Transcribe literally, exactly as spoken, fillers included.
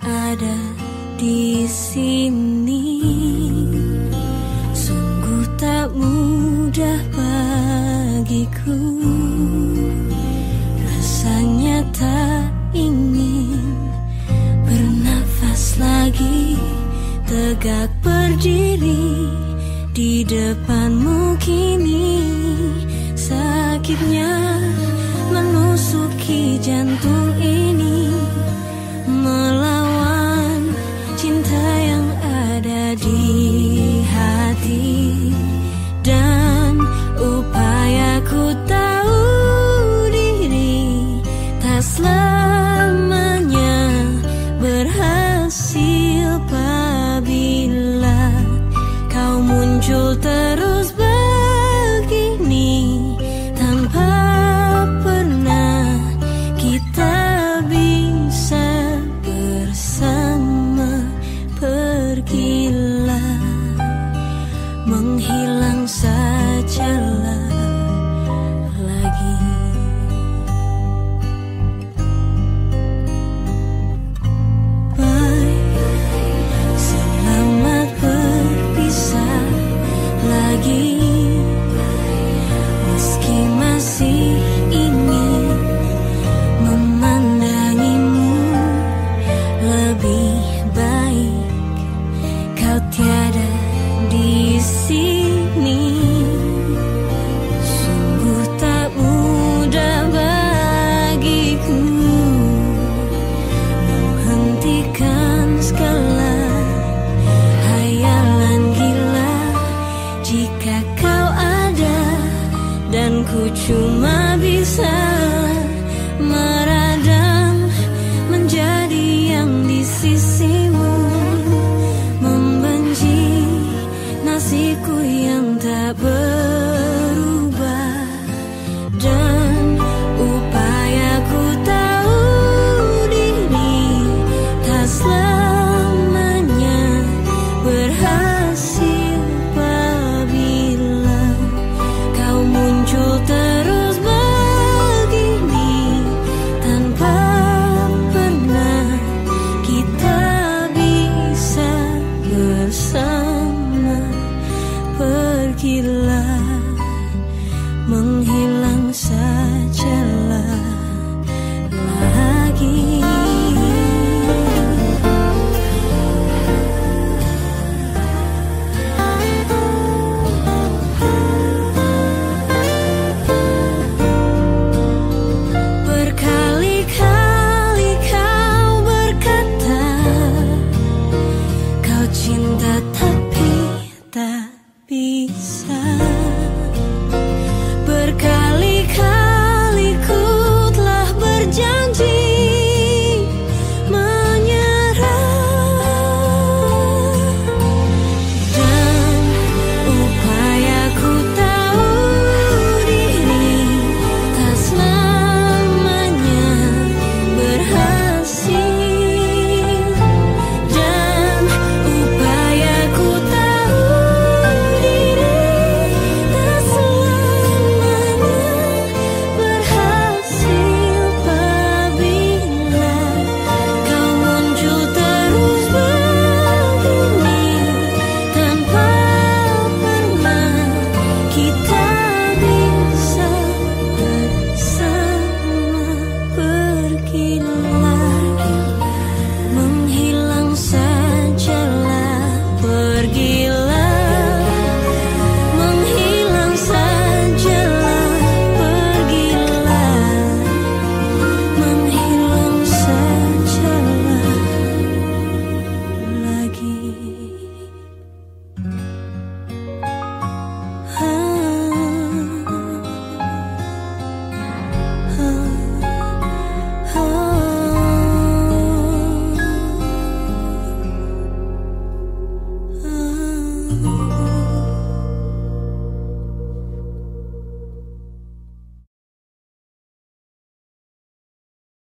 ada di sini. Sungguh tak mudah bagiku. Rasanya tak ingin bernafas lagi, tegak berdiri di depanmu kini. Sakitnya menusuki jantung ini, melawan cinta yang ada di hati. Dan upayaku tahu diri tak selamanya berhasil apabila kau muncul terus begini, tanpa pernah kita bisa bersama. Pergilah, menghilang sajalah lagi. Bye, selamat berpisah lagi. Meski masih ingin memandangimu, lebih baik kau tiada di sini. Sungguh tak mudah bagiku menghentikan segala hayalan gila. Jika kau ada dan ku cuma bisa meradang menjadi yang di sisimu, membenci nasibku yang tak berubah. Dan upayaku tahu diri tak selamanya berhasil apabila kau muncul terus begini, tanpa pernah kita bisa bersama. Pergilah, menghilang sajalah lagi. Berkali-kali kau berkata kau cinta tapi tak bisa. Berkali-kali ku telah berjanji menyerah. Dan upayaku tahu diri tak selamanya berhasil. Dan upayaku tahu diri tak selamanya berhasil apabila kau muncul terus begini, tanpa pernah kita bisa bersama. Pergilah, menghilang sajalah. Pergilah, menghilang sajalah. Pergilah, menghilang sajalah lagi. Ah, ah, ah, ah.